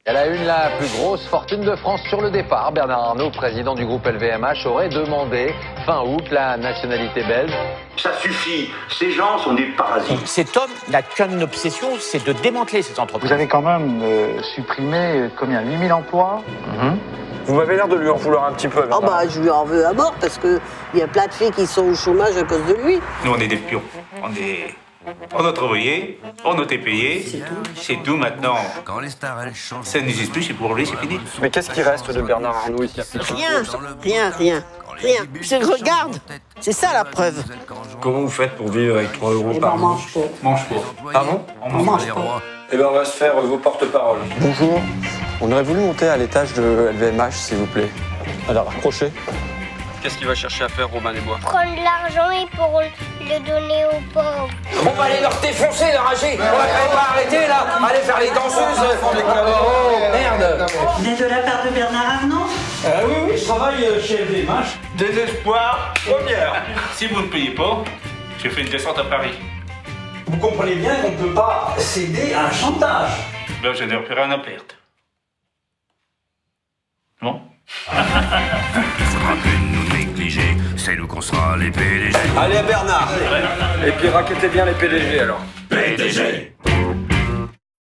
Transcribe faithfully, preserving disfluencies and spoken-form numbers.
Elle a une la plus grosse fortune de France sur le départ. Bernard Arnault, président du groupe L V M H, aurait demandé fin août la nationalité belge. Ça suffit, ces gens sont des parasites. Cet homme n'a qu'une obsession, c'est de démanteler cette entreprise. Vous avez quand même euh, supprimé euh, combien huit mille emplois. Mmh. Vous m'avez l'air de lui en vouloir un petit peu. Ah oh bah je lui en veux à mort parce qu'il y a plein de filles qui sont au chômage à cause de lui. Nous on est des pions, on est... On a travaillé, on a été payé, c'est tout. C'est tout maintenant. Quand les stars elles chantent, ça n'existe plus, c'est pour lui, c'est fini. Mais qu'est-ce qui reste de Bernard Arnault ici? Rien, rien, rien, rien. Je regarde, c'est ça la preuve. Comment vous faites pour vivre avec trois euros par mois? mange pas. Mange pas. Pardon? On mange pas. Eh bien on va se faire vos porte-paroles. Bonjour, on aurait voulu monter à l'étage de L V M H s'il vous plaît. Alors accrochez. Qu'est-ce qu'il va chercher à faire, Robin des Bois? Prendre l'argent et pour le donner aux pauvres. On va aller leur défoncer, leur rager. On va quand même pas arrêter là. Aller faire les danseuses. Oh merde. Vous êtes de la part de Bernard Arnault? euh, Oui, oui, je travaille chez L V M H. Désespoir, première. Si vous ne payez pas, je fais une descente à Paris. Vous comprenez bien qu'on ne peut pas céder à un chantage. Ben, je n'ai plus rien à perdre. Non? Il faudra plus nous négliger, c'est nous qu'on sera les P D G. Allez Bernard. Et puis raquettez bien les P D G alors. P D G.